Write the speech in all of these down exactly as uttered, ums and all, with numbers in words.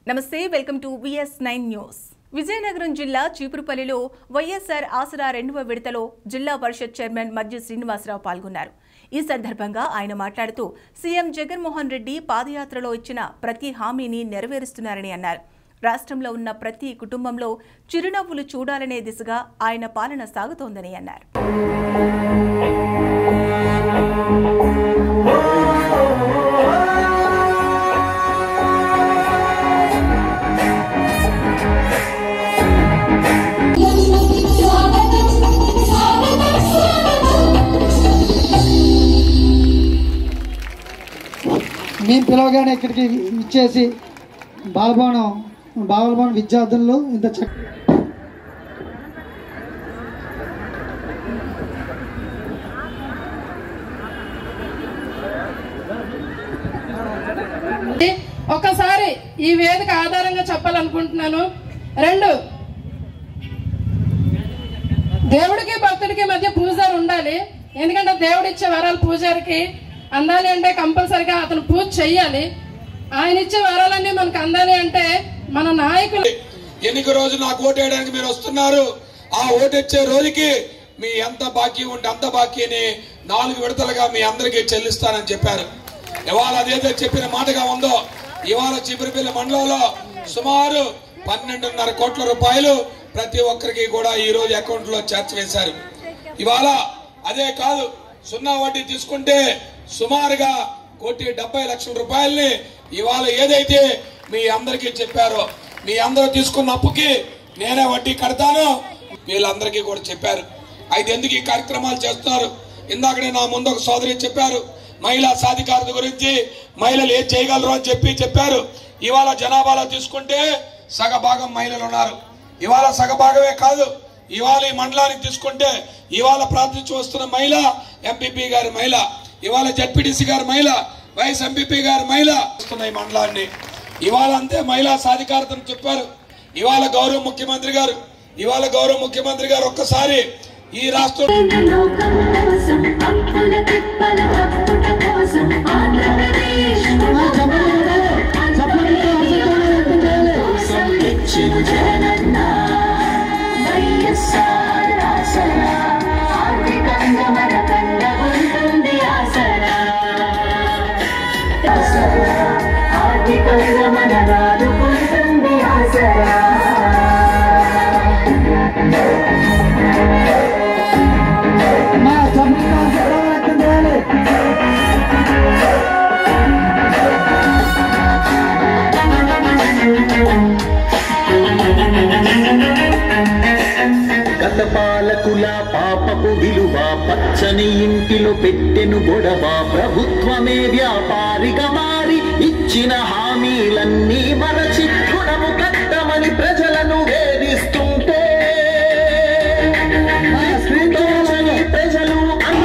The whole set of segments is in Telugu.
నమస్తే, welcome to VS nine news. Vizianagaram జిల్లా చీపురుపల్లిలో వైఎస్ఆర్ ఆసరా రెండవ విడతలో జిల్లా పరిషత్ చైర్మన్ మధ్య శ్రీనివాసరావు పాల్గొన్నారు. ఈ సందర్భంగా ఆయన మాట్లాడుతూ సీఎం జగన్మోహన్ రెడ్డి పాదయాత్రలో ఇచ్చిన ప్రతి హామీని నెరవేరుస్తున్నారని అన్నారు. రాష్ట్రంలో ఉన్న ప్రతి కుటుంబంలో చిరునవ్వులు చూడాలనే దిశగా ఆయన పాలన సాగుతోందని అన్నారు. మేము పిలవగానే ఇక్కడికి ఇచ్చేసి బాలభవనం బాలభవనం విద్యార్థులు ఇంత చక్క ఒకసారి ఈ వేదిక ఆధారంగా చెప్పాలనుకుంటున్నాను. రెండు, దేవుడికి భక్తుడికి మధ్య పూజారి ఉండాలి. ఎందుకంటే దేవుడు ఇచ్చే వరాలు పూజారికి అందాలి అంటే కంపల్సరిగా అతను పూజ చెయ్యాలి. ఆయన ఇచ్చే వరాలన్నీ మనకు అందాలి అంటే మన నాయకులు. ఎన్నిక రోజు నాకు ఓటు వేయడానికి మీరు వస్తున్నారు. ఆ ఓటు ఇచ్చే రోజుకి మీ ఎంత బాకీ ఉంటే అంత బాకీని నాలుగు విడతలుగా మీ అందరికీ చెల్లిస్తానని చెప్పారు. ఇవాళ అదేదో చెప్పిన మాటగా ఉందో, ఇవాళ చీపురుపల్లి మండలంలో సుమారు పన్నెండున్నర కోట్ల రూపాయలు ప్రతి ఒక్కరికి కూడా ఈ రోజు అకౌంట్ లో చేర్చివేశారు. ఇవాళ అదే కాదు, సున్నా వడ్డీ తీసుకుంటే సుమారుగా కోటి డెబ్బై లక్షల రూపాయల్ని ఇవాళ ఏదైతే మీ అందరికీ చెప్పారో, మీ అందరూ తీసుకున్న అప్పుకి నేనే వడ్డీ కడతాను వీళ్ళందరికీ కూడా చెప్పారు. అయితే ఎందుకు ఈ కార్యక్రమాలు చేస్తున్నారు? ఇందాకనే నా ముందు ఒక సోదరి చెప్పారు మహిళా సాధికారత గురించి, మహిళలు ఏం చేయగలరు అని చెప్పి చెప్పారు. ఇవాళ జనాభాలో తీసుకుంటే సగభాగం మహిళలు ఉన్నారు. ఇవాళ సగభాగమే కాదు, ఇవాళ ఈ మండలానికి తీసుకుంటే ఇవాళ ప్రార్థించి వస్తున్న మహిళ ఎంపీపీ గారి మహిళ, ఇవాళ జడ్పీటీసీ గారి మహిళ, వైఎస్ ఎంపీపీ గారి మహిళ వస్తున్న ఈ మండలాన్ని ఇవాళ అంతే మహిళా సాధికారతను చెప్పారు. ఇవాళ గౌరవ ముఖ్యమంత్రి గారు ఇవాళ గౌరవ ముఖ్యమంత్రి గారు ఒక్కసారి ఈ రాష్ట్రం పాలకుల పాపపు విలువ పచ్చని ఇంటిలో పెట్టెను గొడవ, ప్రభుత్వమే వ్యాపారిగా మారి ఇచ్చిన హామీలన్నీ మరచి రుణము కట్టమని ప్రజలను వేధిస్తుంటే ప్రజలు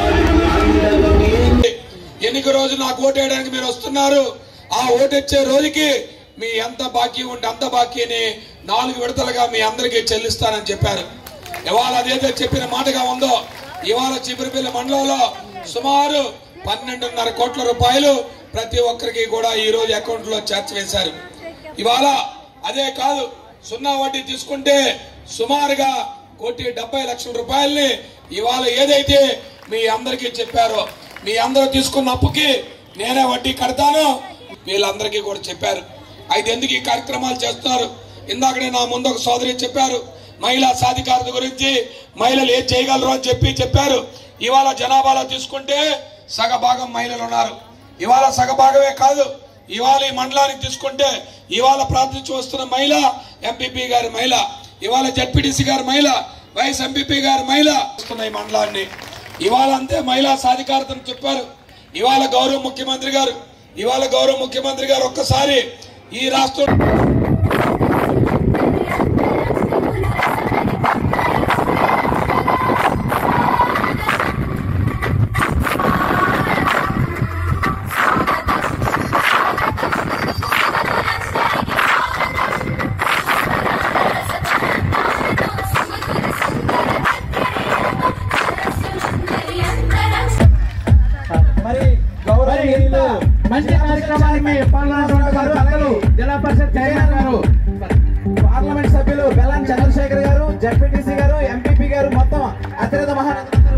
ఎన్నిక రోజు నాకు ఓటు వేయడానికి మీరు వస్తున్నారు. ఆ ఓటు ఇచ్చే రోజుకి మీ ఎంత బాకీ ఉంటే అంత బాకీని నాలుగు విడతలుగా మీ అందరికీ చెల్లిస్తానని చెప్పారు. ఇవాళ అదేదో చెప్పిన మాటగా ఉందో, ఇవాళ చీపురుపల్లి మండలంలో సుమారు పన్నెండున్నర కోట్ల రూపాయలు ప్రతి ఒక్కరికి కూడా ఈ రోజు అకౌంట్ లో చేర్చివేశారు. ఇవాళ అదే కాదు, సున్నా వడ్డీ తీసుకుంటే సుమారుగా కోటి డెబ్బై లక్షల రూపాయల్ని ఇవాళ ఏదైతే మీ అందరికీ చెప్పారో, మీ అందరూ తీసుకున్న అప్పుకి నేనే వడ్డీ కడతాను వీళ్ళందరికీ కూడా చెప్పారు. అయితే ఎందుకు ఈ కార్యక్రమాలు చేస్తున్నారు? ఇందాకనే నా ముందు ఒక సోదరి చెప్పారు మహిళా సాధికారత గురించి, మహిళలు ఏం చేయగలరు అని చెప్పి చెప్పారు. ఇవాళ జనాభాలో తీసుకుంటే సగభాగం మహిళలు ఉన్నారు. ఇవాళ సగభాగమే కాదు, ఇవాళ ఈ మండలానికి తీసుకుంటే ఇవాళ ప్రార్థించి వస్తున్న మహిళ ఎంపీపీ గారి మహిళ, ఇవాళ జడ్పీటీసీ గారి మహిళ, వైఎస్ ఎంపీపీ గారి మహిళ వస్తున్న ఈ మండలాన్ని ఇవాళ అంతే మహిళా సాధికారతను చెప్పారు. ఇవాళ గౌరవ ముఖ్యమంత్రి గారు ఇవాళ గౌరవ ముఖ్యమంత్రి గారు ఒక్కసారి ఈ రాష్ట్రం మంచి కార్యక్రమానికి పాల్గొన్నటువంటి జిల్లా పరిషత్ చైర్మన్ గారు, పార్లమెంట్ సభ్యులు బెల్లాన్ చంద్రశేఖర్ గారు, జెడ్పీటీసీ గారు, ఎంపీపీ గారు, మొత్తం అతిరథ మహారథులందరూ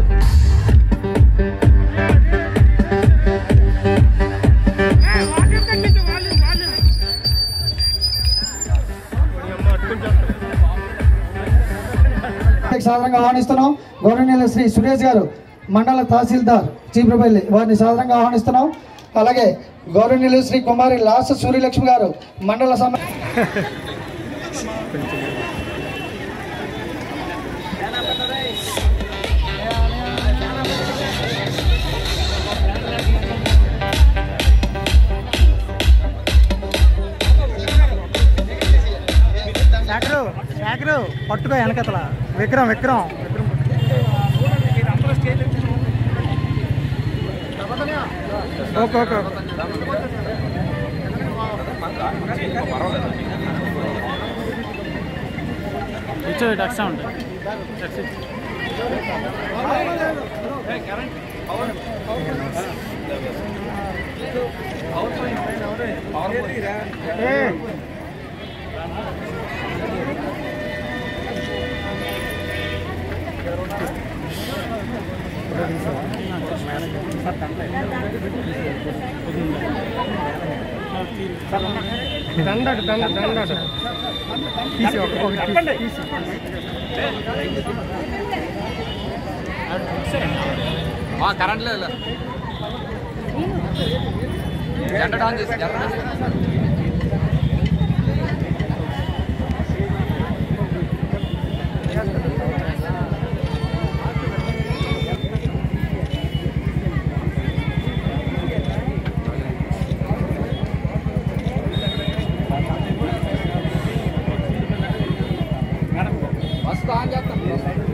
సాధారణంగా ఆహ్వానిస్తున్నాం. గౌరవనీయులు శ్రీ సురేష్ గారు, మండల తహసీల్దార్ చీపురుపల్లి, వారిని సాధారణంగా ఆహ్వానిస్తున్నాం. అలాగే గౌరవనీయులు శ్రీ కుమారి లాస సూర్యలక్ష్మి గారు, మండల సమ పట్టుకో వెనకతల విక్రమ్ విక్రమ్ ఓకే ఓకే ఇచ్చే టెక్స్ సౌండ్ దండడు దండ దండడు తీసి ఒకటి తీసి కరెంట్ లేదు జనరేటర్ ఆన్ చేసి ఫస్ట్ ఆన్ చేస్తాం.